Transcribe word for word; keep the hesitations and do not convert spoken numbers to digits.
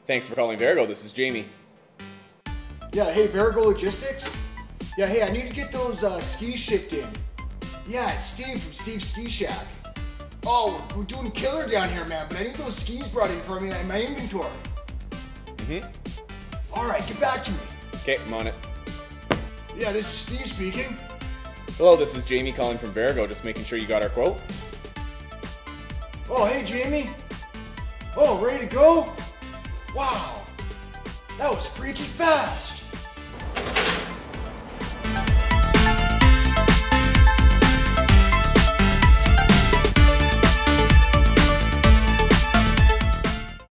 Thanks for calling Verigo. This is Jamie. Yeah, hey, Verigo Logistics? Yeah, hey, I need to get those uh, skis shipped in. Yeah, it's Steve from Steve's Ski Shack. Oh, we're doing killer down here, man, but I need those skis brought in for me in my inventory. Mm-hmm. All right, get back to me. Okay, I'm on it. Yeah, this is Steve speaking. Hello, this is Jamie calling from Verigo, just making sure you got our quote. Oh, hey, Jamie. Oh, ready to go? Wow, that was freaky fast.